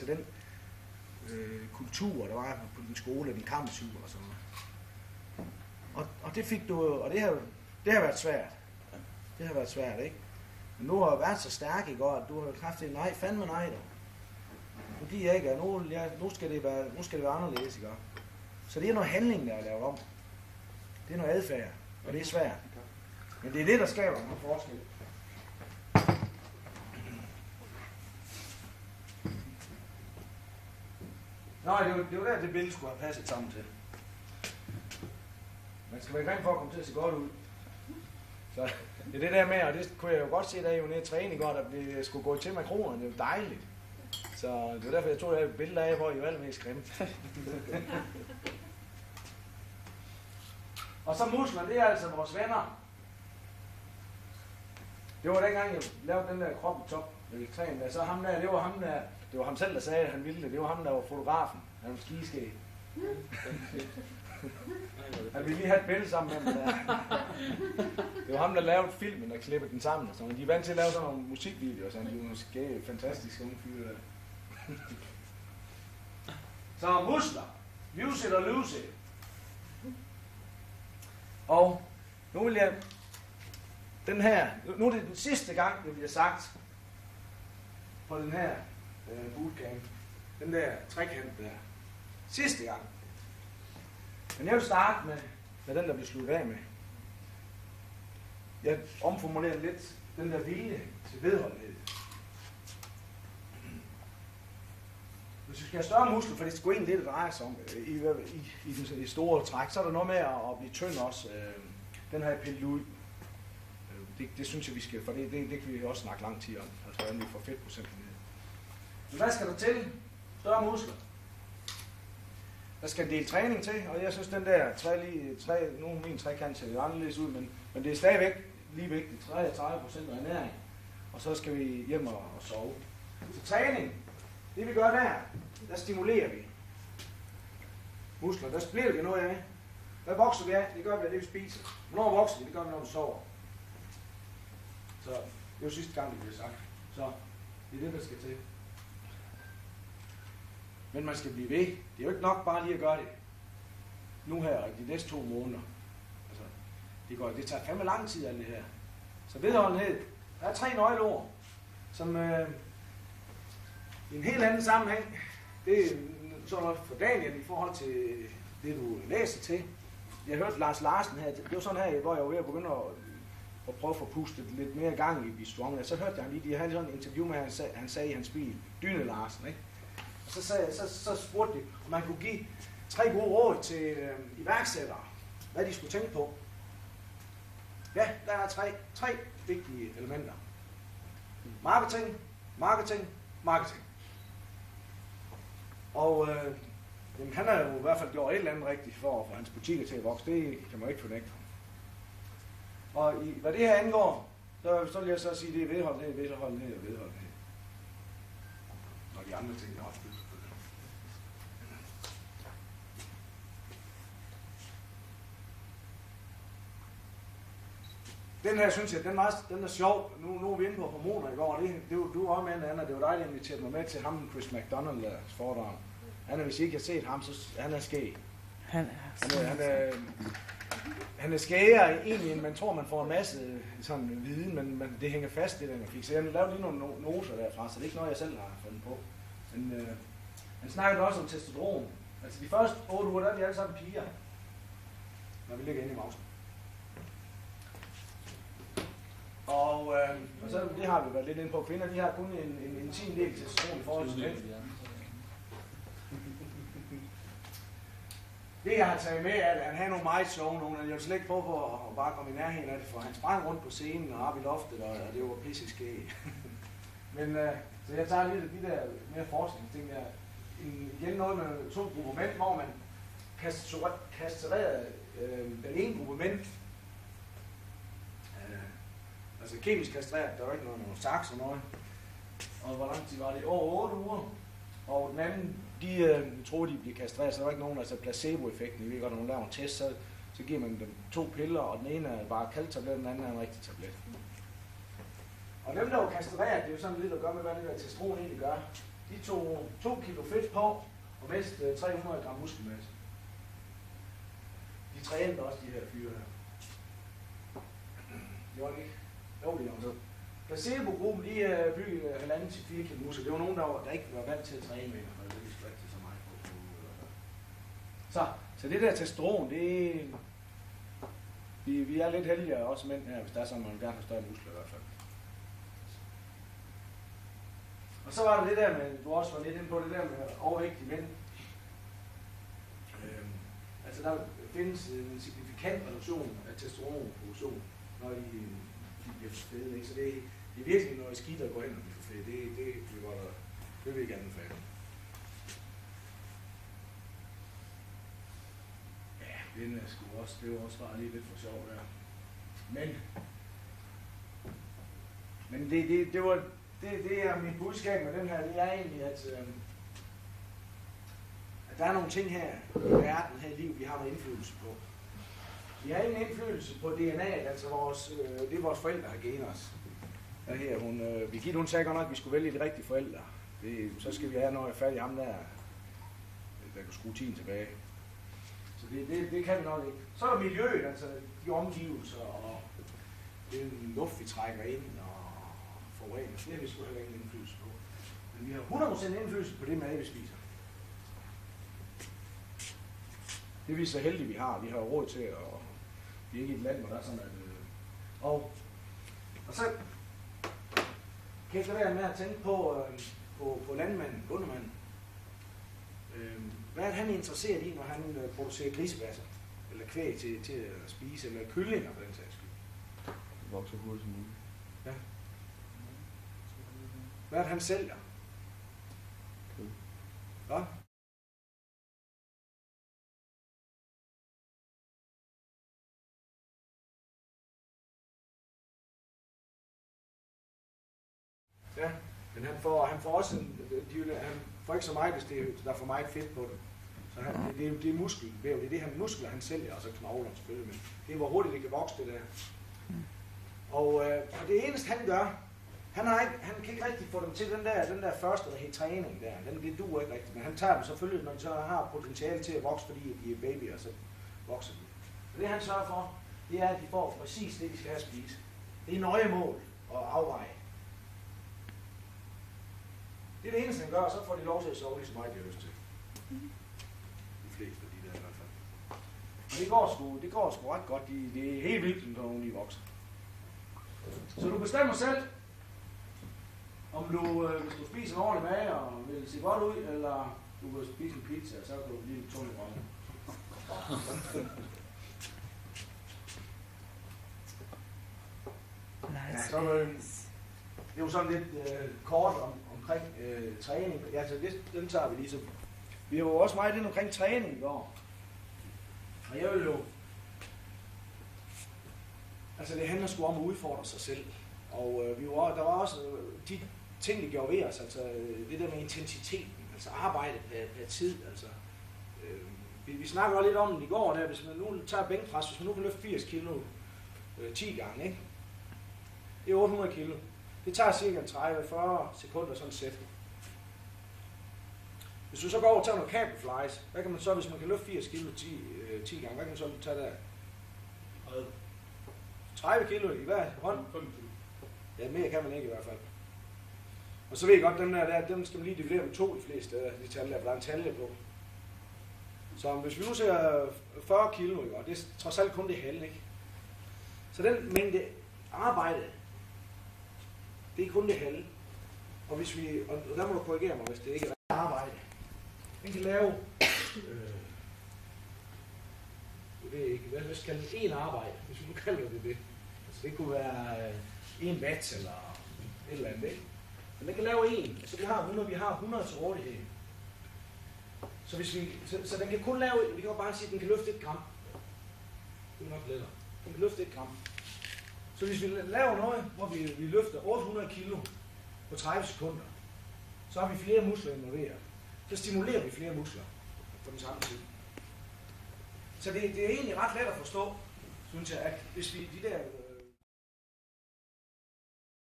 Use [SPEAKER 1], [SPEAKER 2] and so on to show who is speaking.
[SPEAKER 1] den kultur, der var på din skole, din kamptur og sådan noget. Og det fik du, og det har været svært. Det har været svært, ikke? Men nu har jeg været så stærk i går, at du har haft det, nej, fandme nej dog. Nu giver jeg ikke, og nu skal det være anderledes, ikke? Så det er noget handling, der er lavet om. Det er noget adfærd, og det er svært. Men det er det, der skaber en forskel. Nej, det var der, det billede skulle have passet sammen til. Man skal være grim for at komme til at se godt ud. Så det er det der med, og det kunne jeg jo godt se, da jeg var nede i træning i går, at vi skulle gå til makronerne. Det var dejligt. Så det var derfor, jeg tog et billede af, hvor I var allermest grimme. Og så muskler, det er altså vores venner. Det var dengang, jeg lavede den der krop i top. Så ham der, det var ham selv, der sagde, at han ville det. Det var ham, der var fotografen. Han var skiskæg. Han ville lige have et billede sammen med ham der. Det var ham, der lavede filmen, der klippede den sammen. Og sådan. De er vant til at lave sådan nogle musikvideoer, så de er måske fantastiske unge fyre der. Så muskler. Use it or lose it. Og nu vil jeg... Nu er det den sidste gang, det bliver sagt på den her bootcamp. Den der trekant der. Sidste gang. Men jeg vil starte med den, der bliver sluttet af med. Jeg omformulerer lidt den der vilje til vedholdenhed. Hvis vi skal have større muskler, for det skal gå ind det, det drejer sig om i store træk, så er der noget med at blive tynd også. Den har jeg pillet ud. Det synes jeg, vi skal, for det kan vi også snakke lang tid om. Altså, hvordan vi får fedtprocenten ned. Men hvad skal der til? Større muskler. Der skal en del træning til, og jeg synes, den der nu er min trekant ser lidt anderledes ud, men det er stadigvæk lige vigtigt. 33% af ernæring, og så skal vi hjem og sove. Så træning, det vi gør der stimulerer vi muskler. Der bliver vi noget af. Hvad vokser vi af? Det gør vi af det, vi spiser. Hvornår vokser vi? Det gør vi, når vi sover. Så det er jo sidste gang, det bliver sagt. Så det er det, der skal til. Men man skal blive ved. Det er jo ikke nok bare lige at gøre det nu her og de næste 2 måneder. Altså, det tager fandme lang tid, alt det her. Så vedholdenhed. Der er 3 nøgleord, som i en helt anden sammenhæng, det er sådan for Daniel i forhold til det, du læser til. Jeg hørte Lars Larsen her, det var sådan her, hvor jeg var ved at begynde at prøve at få pustet lidt mere gang i strong. Så hørte jeg lige, de havde sådan et interview med, han sagde i hans bil, Dyne Larsen, ikke? Og så spurgte de, om man kunne give 3 gode råd til iværksættere, hvad de skulle tænke på. Ja, der er 3 vigtige elementer. Marketing. Og han har jo i hvert fald gjort et eller andet rigtigt for at få hans butikker til at vokse. Det kan man ikke fornægte. Og hvad det her angår, så vil jeg så sige, det er vedholdenhed. Og de andre ting er også bygget på det. Den her, synes jeg, den er sjov. Nu er vi inde på hormoner i går. Du var med, Anna. Det var dig, der inviterede mig med til ham, Chris McDonald, foredrag. Hvis I ikke har set ham, så han er skæg. Han er skægere egentlig, end man tror, man får en masse sådan viden, men det hænger fast, det der man fik. Så jeg lavede lige nogle noter derfra, så det er ikke noget, jeg selv har fundet på. Men han snakkede også om testosteron. Altså de første 8 uger, der er vi alle sammen piger, når vi ligger inde i mausen. Og så det har vi været lidt inde på. Kvinder, de har kun en 10 del testosteron i forhold til mænd. Det jeg har taget med, er, at han havde nogle meget sjove nogle, jeg vil slet ikke prøve på at bare komme i nærheden af det, for han sprang rundt på scenen og op i loftet, og det var pisse skæg. Men så jeg tager lidt af de der mere forskningsting der. Igen noget med 2 grupper mænd, hvor man kastrerede den ene gruppe mænd. Altså kemisk kastreret, der var ikke nogen saks og noget. Og hvor lang tid var det? Over 8 uger. Og den anden, de troede, de bliver kastreret, så der var ikke nogen, altså placeboeffekten. I ved godt, når man laver en test, så giver man dem 2 piller, og den ene er bare kalktablet, den anden er en rigtig tablet. Og dem, der var kastreret, det er jo sådan lidt at gøre med, hvad det der testosteron egentlig gør. De tog 2 kilo fedt på og mest 300 gram muskelmasse. De trænede også de her fyre her. Det var ikke. Jo, det var så. Placebo-gruppen, de byggede 1,5-4 kilo muskel. Det var nogen, der ikke var vant til at træne med, og det vidste ikke så meget på. Så det der testosteron, det vi er lidt heldigere også mænd her, hvis der er sådan, man gerne har større muskler i hvert fald. Og så var der det der med, du også var lidt inde på det der med overvægtige mænd. Altså der findes en signifikant reduktion af testosteronproduktion, når de bliver for fede, ikke? Så det er virkelig noget skidt at gå hen og blive for fede. Det vil jeg gerne anbefale. Ja, den er sgu også, det var også bare lige lidt for sjov der. Men det er mit budskab med den her, det er egentlig, at der er nogle ting her i verden, her i livet, vi har noget indflydelse på. Vi har ingen indflydelse på DNA'et, altså det er vores forældre, der har genet os. Her, Birgitte, hun sagde godt nok, at vi skulle vælge de rigtige forældre. Så skal vi have noget fat i ham der kan skrue tiden tilbage. Så det kan vi nok ikke. Så er der miljøet, altså de omgivelser og den luft, vi trækker ind og forurener. Det har vi sgu heller ingen indflydelse på. Men vi har 100% indflydelse på det mad, vi spiser. Det er vi så heldige, vi har. Vi har råd til at... Vi er ikke i et land, hvor der er sådan, at... Og så kan jeg så være med at tænke på landmanden, bondemanden. Hvad er han interesseret i, når han producerer grisebasser? Eller kvæg til at spise, eller kyllinger for den sags skyld?
[SPEAKER 2] Det vokser hurtigt som muligt.
[SPEAKER 1] Ja. Hvad er det, han sælger?
[SPEAKER 2] Kød.
[SPEAKER 1] Hvad? Ja, men han får også han får ikke så meget, hvis der er for meget fedt på det. Så det er muskelvæv, det er det han muskler, han sælger, og så knogler selvfølgelig, men det er hvor hurtigt det kan vokse det der. Og det eneste han gør, han kan ikke rigtig få dem til den der første, der hedder træning der, det duer ikke rigtigt, men han tager dem selvfølgelig, når de så har potentiale til at vokse, fordi de er babyer, så vokser de. Og det han sørger for, det er, at de får præcis det, de skal have at spise. Det er nøjemål og afveje. Det er det eneste, han gør, og så får de lov til at sove lige så meget, de har lyst til. De fleste af de der i hvert fald. Og det går sgu ret godt. Det er helt vildt, når nogen de vokser. Så du bestemmer selv, om du, hvis du spiser en ordentlig mad og vil se godt ud, eller du vil spise en pizza, og så kan du blive en tung i røven. Ja, så det er jo sådan lidt kort omkring træning. Ja, så den tager vi ligesom. Vi har jo også meget ind omkring træning i går. Og jeg vil jo... Altså det handler sgu om at udfordre sig selv. Og der var også de ting, vi gjorde ved os. Altså det der med intensiteten. Altså arbejde per tid. Altså, vi snakker også lidt om det i går der. Hvis man nu tager bænkpres, hvis man nu kan løfte 80 kilo 10 gange, ikke? Det er 800 kilo. Det tager cirka 30-40 sekunder sådan et sæt. Hvis du så går over og tager noget cable flies, hvad kan man så, hvis man kan løfte 80 kilo 10 gange, hvad kan man så tage der? 30 kilo i hver hånd? Ja, mere kan man ikke i hvert fald. Og så ved jeg godt, dem skal man lige dividere med 2 de fleste steder, de tal der, for der er en talje på. Så hvis vi nu ser 40 kilo, og det er trods alt kun det halve, ikke? Så den mængde arbejde, det er kun det halve. Og hvis vi, og der må du korrigere mig, hvis det ikke er arbejde. Den kan lave, jeg ved ikke, hvad skal den en arbejde, hvis vi nu kalder det. Altså det kunne være 1 watt eller et eller andet, ikke? Men den kan lave 1, så vi har 100 til rådighed. Så hvis så den kan kun lave, vi kan jo bare sige, at den kan løfte 1 gram. Det er nok lettere. Den kan løfte 1 gram. Så hvis vi laver noget, hvor vi løfter 800 kilo på 30 sekunder, så har vi flere muskler involveret. Så stimulerer vi flere muskler på den samme tid. Så det er egentlig ret let at forstå, synes jeg, at hvis vi de der